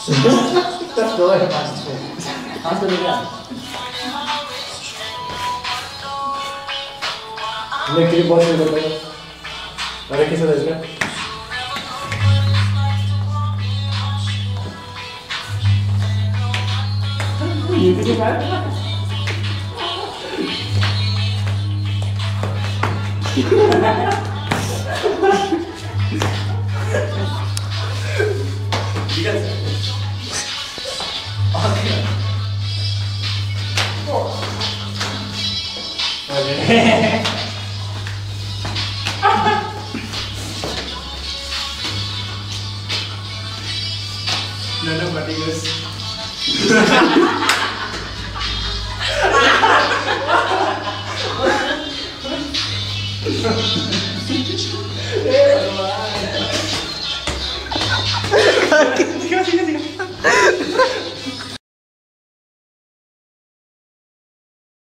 Kस्तो है मान्छे हाँसो क्या लेकिन बसेको त अरे के छ त्यसमा यो के छ No, partidos.